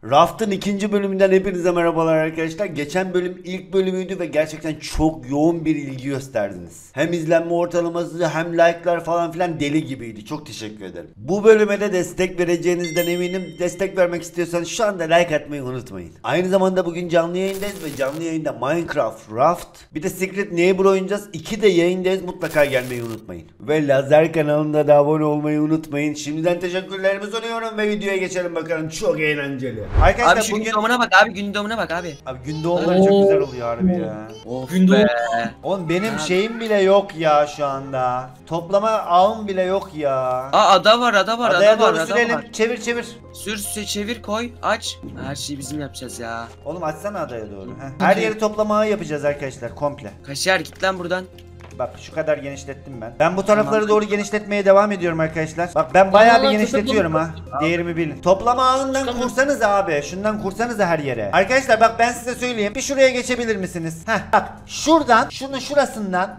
Raft'ın ikinci bölümünden hepinize merhabalar arkadaşlar. Geçen bölüm ilk bölümüydü ve gerçekten çok yoğun bir ilgi gösterdiniz. Hem izlenme ortalaması hem like'lar falan filan deli gibiydi. Çok teşekkür ederim. Bu bölüme de destek vereceğinizden eminim. Destek vermek istiyorsanız şu anda like atmayı unutmayın. Aynı zamanda bugün canlı yayındayız ve canlı yayında Minecraft, Raft, bir de Secret Neighbor oynayacağız. İki de yayındayız. Mutlaka gelmeyi unutmayın. Ve Lazer kanalında da abone olmayı unutmayın. Şimdiden teşekkürlerimi sunuyorum ve videoya geçelim bakalım. Çok eğlenceli. Arkadaşlar Abi şu bugün... gün doğumuna bak abi, gün doğumuna bak abi. Abi gün doğumları çok güzel oluyor harbi ya. Of Gün be. Oğlum benim şeyim bile yok ya şu anda. Toplama ağım bile yok ya. Aa ada var, ada var, Adaya ada var, doğru ada sürelim. var. Çevir çevir. Sür, çevir, koy, aç. Her şeyi bizim yapacağız ya. Oğlum açsana adaya doğru. Heh. Her yeri toplama ağı yapacağız arkadaşlar komple. Kaşar git lan buradan. Bak şu kadar genişlettim ben. Ben bu tarafları doğru genişletmeye devam ediyorum arkadaşlar. Bak ben bayağı bir genişletiyorum ha. Değerimi bilin. Toplama ağından kursanız abi. Şundan kursanız her yere. Arkadaşlar bak ben size söyleyeyim. Bir şuraya geçebilir misiniz? Heh bak şuradan şunun şurasından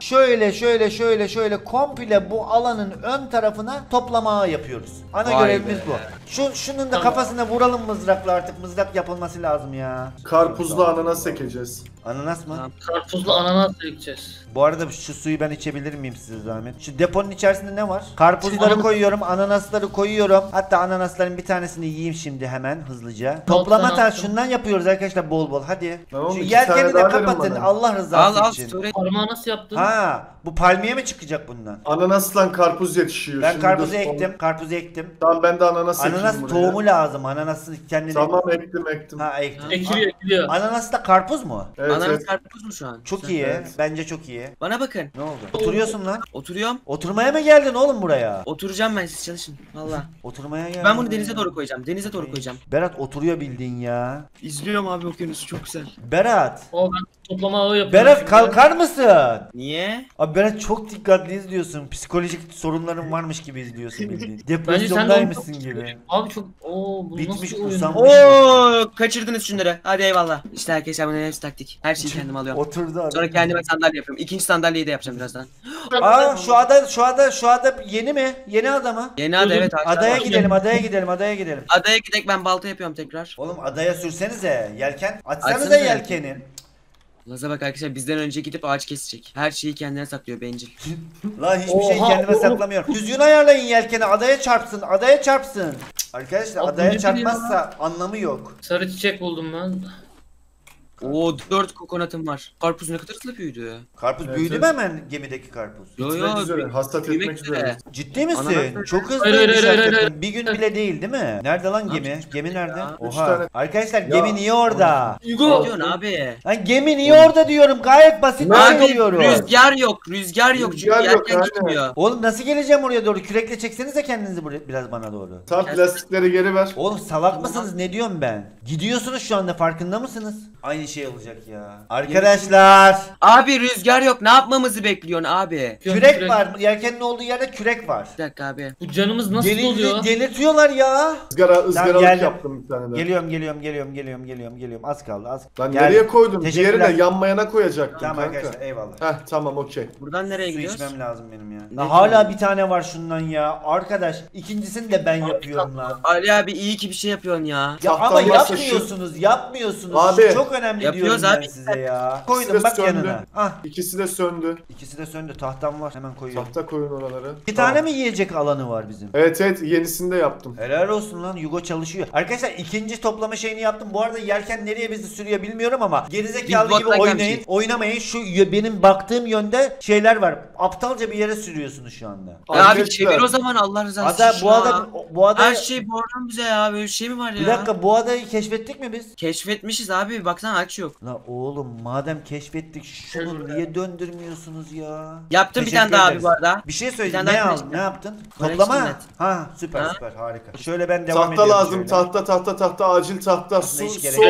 şöyle komple bu alanın ön tarafına toplama ağı yapıyoruz. Ana Vay görevimiz be. bu. Şunun da kafasına vuralım mızrakla artık. Mızrak yapılması lazım ya. Karpuzlu ananas ekeceğiz. Ananas mı? Tamam. Karpuzlu ananas ekeceğiz. Bu arada şu suyu ben içebilir miyim size zahmet? Şu deponun içerisinde ne var? Karpuzları koyuyorum, ananasları koyuyorum. Hatta ananasların bir tanesini yiyeyim şimdi hemen hızlıca. Toplama şundan yapıyoruz arkadaşlar bol bol. Hadi. Tamam, Şu iki yelkeni tane de daha verin kapatın bana. Allah rızası Al için. söyle. Parmağı nasıl yaptın? Ha, bu palmiye mi çıkacak bundan? Ananasla karpuz yetişiyor. Ben Şimdi karpuzu dur. ektim, karpuzu ektim. Tamam ben de ananas ekeyim Ananas buraya. tohumu lazım. Ananası kendine. Tamam ektim. Ha, ektim. Ekiliyor. Ananas da karpuz mu? Evet, Ananas evet. karpuz mu şu an? Çok iyi. Evet. Bence çok iyi. Bana bakın. Ne oldu? Oturuyorsun lan. Oturuyorum. Oturmaya mı geldin oğlum buraya? Oturacağım ben, siz çalışın. Valla. Oturmaya geldin. Ben bunu denize doğru koyacağım. Denize doğru koyacağım. Berat oturuyor bildiğin ya. İzliyorum abi okyanusu, çok güzel. Berat. O ben toplama ağı yapıyorum. Berat şimdi. kalkar mısın? Niye? Abi Berat çok dikkatli izliyorsun. Psikolojik sorunların varmış gibi izliyorsun bildiğin. Bence sen de Depresyondaymışsın onu- gibi. Abi çok bu Bitmiş, nasıl bir oyun? kusanmış. Oo, kaçırdınız şunları. Hadi eyvallah. İşte arkadaşlar bunların hepsi taktik. Her şeyi kendim alıyorum. Oturdu adam. Sonra kendime sandalye yapıyorum. İkinci sandalyeyi de yapacağım birazdan. Aa şu ada yeni mi? Yeni ada mı? Yeni ada, evet. Adaya aşağıda. gidelim, adaya gidelim, adaya gidelim. Adaya gidek, ben balta yapıyorum tekrar. Oğlum adaya sürsenize yelken. Açsanıza Açsanıza yelkeni. Laza bak arkadaşlar, bizden önce gidip ağaç kesecek. Her şeyi kendine saklıyor bencil. Lan hiçbir şey Oha, kendime oğlum. saklamıyorum. Düzgün ayarlayın yelkeni, adaya çarpsın, adaya çarpsın. Arkadaşlar Abi, adaya bu ne çarpmazsa anlamı yok. Sarı çiçek buldum ben. Oo 4 kokonatım var. Karpuz ne kadar hızlı büyüdü. Karpuz Evet, büyüdü evet. mü hemen gemideki karpuz? Yo Bitmek üzere, hasat büyümek etmek üzere. Ciddi misin? Ananas- Çok hızlı Hayır, hayır, hayır, hakikaten. hayır. Bir gün bile değil mi? Nerede lan gemi? Abi, Gemi nerede? ya. Üç Oha. tane- Arkadaşlar gemi niye orada? Ne Hugo. diyorsun abi? Lan gemi niye orada diyorum? Gayet basit bir Abi şey diyorum. rüzgar yok, rüzgar yok çünkü Rüzgar yok, yerken aynen. gitmiyor. Oğlum nasıl geleceğim oraya doğru? Kürekle çeksenize kendinizi buraya biraz bana doğru. Tam plastikleri geri ver. Oğlum salak mısınız? Ne diyorum ben? Gidiyorsunuz şu anda farkında mısınız? Aynı şey olacak ya. Arkadaşlar. Abi rüzgar yok, ne yapmamızı bekliyorsun abi? Kürek var. Yelkenin olduğu yerde kürek var. Bir dakika abi. Bu canımız nasıl oluyor? Delirtiyorlar ya. Izgaralık geldim. yaptım bir tane de. Geliyorum. Az kaldı. Lan Geldim. nereye koydun? Teşekkürler. Diğeri de yanmayana koyacaktım Tamam kanka. arkadaşlar eyvallah. Heh tamam okey. Buradan nereye Su gidiyoruz? içmem lazım benim ya. Ne Hala diyorsun? bir tane var şundan ya. Arkadaş ikincisini de ben yapıyorum lan. Ali abi iyi ki bir şey yapıyorsun ya. Ya Tahtan ama varsa yapmıyorsunuz. Abi. Çok önemli Yapıyoruz diyorum abi. ben size ya. İkisi Koydum de bak söndü. yanına. Ah İkisi de söndü. ikisi de söndü. Tahtam var. Hemen koyuyorum. Tahta koyun oraları. Bir Tamam. tane mi yiyecek alanı var bizim? Evet yenisini de yaptım. Helal olsun lan Yugo çalışıyor. Arkadaşlar ikinci toplama şeyini yaptım. Bu arada yelken nereye bizi sürüyor bilmiyorum ama gerizekalı Biz gibi bottan oynayın. gelmişiz. Oynamayın. Şu benim baktığım yönde şeyler var. Aptalca bir yere sürüyorsunuz şu anda. Ya abi Arkadaşlar, çevir o zaman, Allah rızası Ada için bu ya. ada Her şey bordan bize ya, böyle bir şey mi var ya? bir dakika bu adayı keşfettik mi biz? Keşfetmişiz abi, baksana aç yok. La oğlum madem keşfettik şunu niye döndürmüyorsunuz ya? Yaptım bir Teşekkür tane daha ederiz. abi bu arada. Bir şey söyle. Bir tane Ne daha aldın? konuşma. Ne yaptın? Koleksiyon Toplama. net. Ha süper Ha? süper harika. Şöyle ben devam tahta ediyorum. lazım şöyle. tahta acil tahta Aslında su hiç gerek su yok.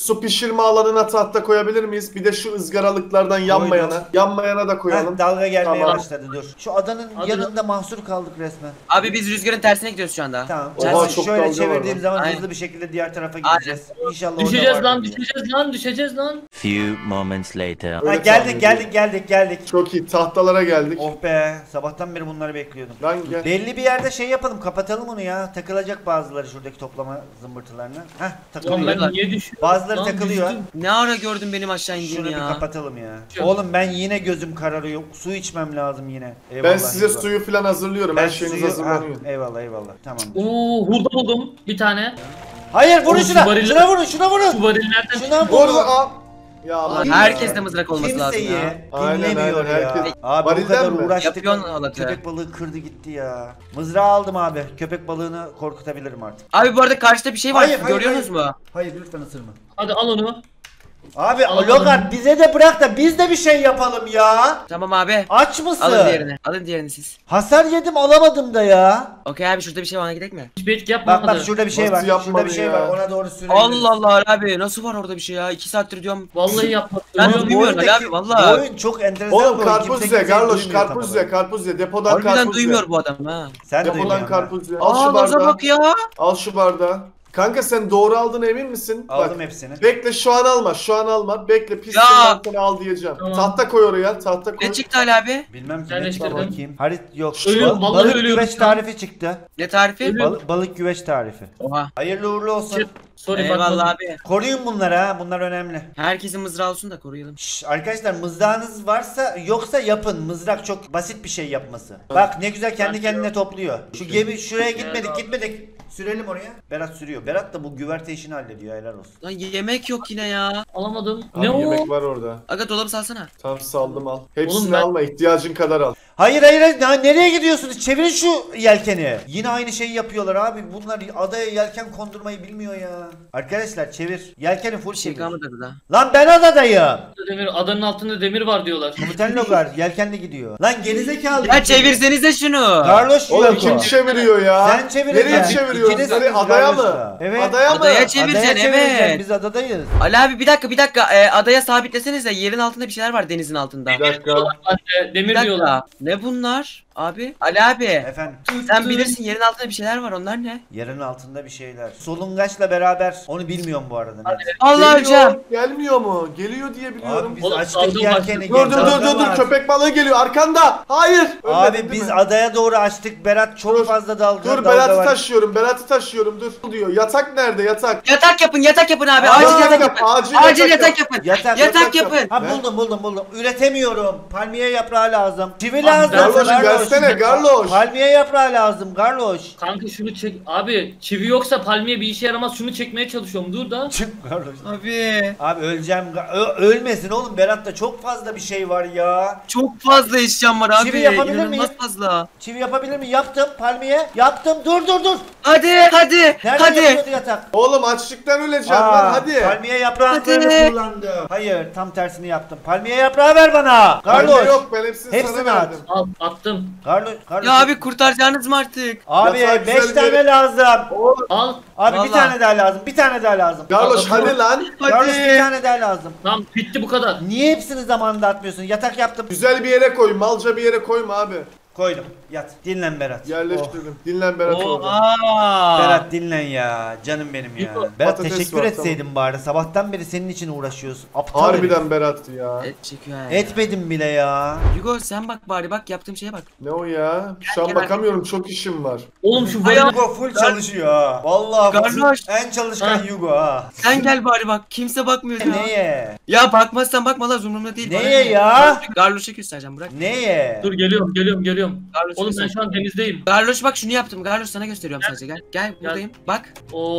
Su pişirme alanına tahta koyabilir miyiz? Bir de şu ızgaralıklardan yanmayana. Yanmayana da koyalım. Heh, dalga gelmeye Tamam. başladı dur. Şu adanın Hadi yanında mahsur kaldık resmen. Abi biz rüzgarın tersine gidiyoruz şu anda. Tamam. Oha, Tersi çok şöyle dalga çevirdiğim var zaman Aynen. hızlı bir şekilde diğer tarafa gideceğiz. İnşallah orada Düşeceğiz vardır lan, diye. düşeceğiz lan, düşeceğiz lan. Few moments later. Ha, Öyle geldik tahmin geldik. Çok iyi, tahtalara geldik. Oh be, sabahtan beri bunları bekliyordum. Lan gel. Belli bir yerde şey yapalım, kapatalım onu ya. Takılacak bazıları şuradaki toplama zımbırtılarına. Heh, Lan takılıyor. ben niye düşüyorum? Bazıları Lan takılıyor. düştüm. Ne ara gördün benim aşağı Şunu indiğimi bir ya. kapatalım ya. Yok. Oğlum ben yine gözüm kararıyor. Su içmem lazım yine. Ben Eyvallah, size eyvallah. suyu falan hazırlıyorum. Ben Her şeyiniz suyu... hazırlanıyor. Ha, eyvallah. Tamam. Oo, hurda buldum bir tane. Hayır vurun Oğlum, şuna. şu varil- Şuna vurun, şuna vurun. Şu varillerden Şuna Orada vurun. al. Ya Allah. Herkeste mızrak olması lazım Kimseyi ya. Aynen, dinlemiyor aynen, ya. herkes- Abi bu Varilden kadar mi? uğraştık. Yapıyorsun halatı. Köpek balığı kırdı gitti ya. Mızrağı aldım abi. Köpek balığını korkutabilirim artık. Abi bu arada karşıda bir şey var. Hayır, Görüyorsunuz mu? Hayır lütfen ısırma. Hadi al onu. Abi Alalım. Logar bize de bırak da biz de bir şey yapalım ya. Tamam abi. Aç mısın? Alın diğerini. Alın diğerini siz. Hasar yedim alamadım da ya. Okey abi şurada bir şey var, ona gidelim mi? Hiçbir etki yapmadı. Bak şurada bir şey Nasıl var. Şurada yapmadı bir şey ya? var. Ona doğru sürelim. Allah Allah abi nasıl var orada bir şey ya? 2 saattir diyorum. Vallahi yapmadı. Ben Ölüyorum. duymuyorum Ali abi, vallahi. Bu oyun çok enteresan bir Oğlum oyun. karpuz Kimse ye, kimseyi Garloş duymuyor karpuz tam ye, olarak. karpuz ye. Depodan Harbiden karpuz ye. duymuyor bu adam ha. Sen Depodan duymuyorsun. karpuz ye. Al şu Aa naza bardağı. bak ya. Al şu bardağı. Kanka sen doğru aldın emin misin? Aldım Bak. hepsini. Bekle şu an alma, şu an alma. Bekle pis Ya. seni al diyeceğim. Tamam. Tahta koy oraya, tahta koy. Ne çıktı Ali abi? Bilmem ki ne Yerleştirdim. çıktı bakayım. Harit yok. Ölüyorum, vallahi balık ölüyorum güveç şu an. tarifi çıktı. Ne tarifi? Ölüyorum. Balık güveç tarifi. Oha. Hayırlı uğurlu olsun. Sorry Eyvallah bakmadım. abi. Koruyun bunları ha. Bunlar önemli. Herkesin mızrağı olsun da koruyalım. Şş, arkadaşlar mızrağınız varsa yoksa yapın. Mızrak çok basit bir şey yapması. Bak ne güzel kendi kendine topluyor. Şu gemi şuraya gitmedik. Sürelim oraya. Berat sürüyor. Berat da bu güverte işini hallediyor. Helal olsun. Lan yemek yok yine ya. Alamadım. Abi Ne o? yemek var orada. Aga dolabı salsana. Tam saldım al. Hepsini Oğlum ben- alma, ihtiyacın kadar al. Hayır. Nereye gidiyorsunuz? Çevirin şu yelkeni. Yine aynı şeyi yapıyorlar abi. Bunlar adaya yelken kondurmayı bilmiyor ya. Arkadaşlar çevir. Yelkeni full Bir şey çevir. kalmadı da. Lan ben adadayım. Adanın altında demir var diyorlar. Komutan Logar yelkenle gidiyor. Lan gerizekalı. Ya çevirsenize şunu. Garloş Oğlum Yoko. kim çeviriyor ya? Sen çevir. Nereye çeviriyoruz? İkiniz Nereye? siz Adaya Garloş'la. mı? Evet. Adaya mı? Adaya çevireceksin Adaya çevireceksin. evet. Biz adadayız. Ali abi bir dakika. Adaya sabitlesenize, yerin altında bir şeyler var, denizin altında. Bir dakika. Demir Bir diyorlar. dakika. Ne bunlar? Abi. Ali abi. Efendim. Sen bilirsin, yerin altında bir şeyler var, onlar ne? Yerin altında bir şeyler. Solungaçla beraber onu bilmiyorum bu arada. net. Allah Geliyor, hocam. Gelmiyor mu? Geliyor diye biliyorum. Abi biz Oğlum, açtık saldım yelkeni. Dur Dalga var. köpek balığı geliyor arkanda. Hayır. Abi Ölmedin değil biz mi? adaya doğru açtık. Berat çok Dur. fazla dalga. Dur dalga Berat'ı var. taşıyorum dur diyor. Yatak nerede yatak? Yatak yapın abi. Aa, Acil yatak yapın. Acil yatak yapın. Yatak. Yatak yapın. Ha Ne? buldum. Üretemiyorum. Palmiye yaprağı lazım. Çivi lazım. Garloş gelsene Garloş. Palmiye yaprağı lazım Garloş. Kanka şunu çek. Abi çivi yoksa palmiye bir işe yaramaz. Şunu çekmeye çalışıyorum. Dur da. Çık Garloş. Abi. Abi öleceğim. Ölmesin oğlum. Berat'ta çok fazla bir şey var ya. Çok fazla eşyam var abi. Çivi yapabilir İnanılmaz miyim? fazla. Çivi yapabilir mi? Yaptım palmiye. Yaptım. Dur. Hadi. Nerede yapıyordu yatak? Oğlum açlıktan öleceğim Aa, lan hadi. Palmiye yaprağını Hadi. kullandım. Hayır tam tersini yaptım. Palmiye yaprağı ver bana. Palmiye Carlos. yok ben hepsini Hepsini sana at. verdim. Al attım. Carlos. Ya abi kurtaracağınız mı artık? Abi Yatağı 5 güzel tane bir- lazım. Oğlum Al. Abi bir Vallahi. tane daha lazım. Bir tane daha lazım. Garloş hadi lan. Carlos bir Hadi. tane daha lazım. Tamam bitti bu kadar. Niye hepsini zamanında atmıyorsun? Yatak yaptım. Güzel bir yere koy. Malca bir yere koyma abi. Koydum. Yat. Dinlen Berat. Yerleştirdim. Dinlen Berat orada. Oha. Berat dinlen ya. Canım benim ya. Yuko, Berat patates teşekkür var, etseydin bari. Sabahtan beri senin için uğraşıyoruz. Aptal herif. Harbiden Berat ya. Et çekiyor ha. Etmedim bile ya. Hugo sen bak bari, bak yaptığım şeye bak. Ne o ya? Şu an gel, bakamıyorum çok işim var. Oğlum şu Ay, varil. Hugo full çalışıyor ha. Vallahi Garloş. en çalışkan Ha. Hugo ha. Sen gel bari bak, kimse bakmıyor ya. Neye? Ya bakmazsan bakma la, umurumda değil. Neye bana ne? ya? Garloş'a göstereceğim, bırak. Neye? Dur geliyorum. Garloş'a Oğlum ben göstereceğim. şu an denizdeyim. Garloş bak şunu yaptım. Garloş sana gösteriyorum sadece, gel. Gel buradayım. Bak.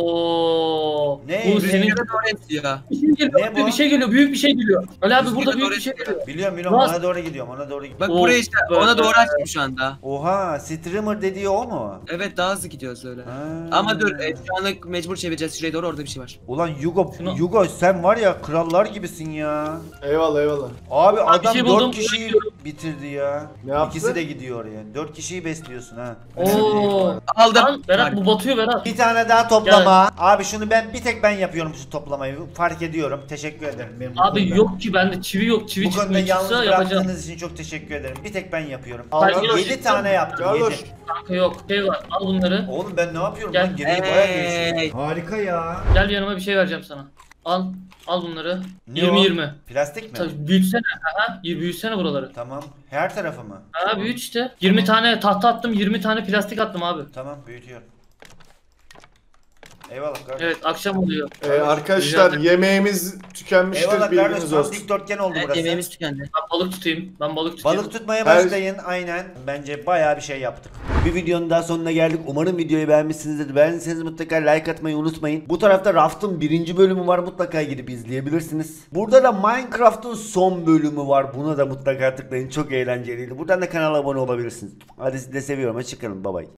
Oo. Ne? Bu senin Rüzgara doğru esiyor. bir şey geliyor. Ne bu? Bir şey geliyor. Büyük bir şey geliyor. Ali abi burada Rüzgara büyük doğru bir şey esiyor. geliyor. Biliyorum Nasıl? ona doğru gidiyorum Bak Oh, buraya işte, be. ona doğru açtım şu anda. Oha streamer dediği o mu? Evet daha hızlı gidiyoruz öyle. Ha. Ama dur şu anlık mecbur çevireceğiz şuraya doğru, orada bir şey var. Ulan Hugo, Şunu- Hugo sen var ya krallar gibisin ya. Eyvallah. Abi adam şey 4 buldum, kişiyi bitirdi ya. Ne yaptı? İkisi de gidiyor oraya. 4 kişiyi besliyorsun ha. Oo. Aldım. Lan Berat bu batıyor Berat. Bir tane daha toplama. Abi şunu bir tek ben yapıyorum şu toplamayı. Fark ediyorum. Teşekkür ederim. Benim bu Abi konuda- yok ki bende çivi yok. Çivi Bu konuda çıkmıyor, yalnız çıksa yapacağım. bıraktığınız için çok teşekkür ederim. Bir tek ben yapıyorum. Carlos, 7 tane yaptım. Carlos. 7. Kanka yok. Şey var. Al bunları. Oğlum ben ne yapıyorum Gel. lan? Geriye bayağı Hey. geçtim. Harika ya. Gel yanıma bir şey vereceğim sana. Al. Al bunları. Ne 20-20. o? Plastik mi? Tabii büyütsene. Aha, büyütsene buraları. Tamam. Her tarafı mı? Ha büyüt işte. 20 tane tahta attım, 20 tane plastik attım abi. Tamam büyütüyorum. Eyvallah kardeşim. Evet akşam oluyor. Arkadaşlar Rica ederim. yemeğimiz tükenmiştir, Eyvallah bilginiz kardeşim. Tam olsun. dikdörtgen oldu Evet, burası. yemeğimiz tükendi. Ben balık tutayım. Ben balık tutayım. Balık tutmaya Her- başlayın aynen. Bence bayağı bir şey yaptık. Bir videonun daha sonuna geldik. Umarım videoyu beğenmişsinizdir. Beğendiyseniz mutlaka like atmayı unutmayın. Bu tarafta Raft'ın 1. bölümü var. Mutlaka gidip izleyebilirsiniz. Burada da Minecraft'ın son bölümü var. Buna da mutlaka tıklayın. Çok eğlenceliydi. Buradan da kanala abone olabilirsiniz. Hadi sizi de seviyorum. Hoşçakalın. Bye bye.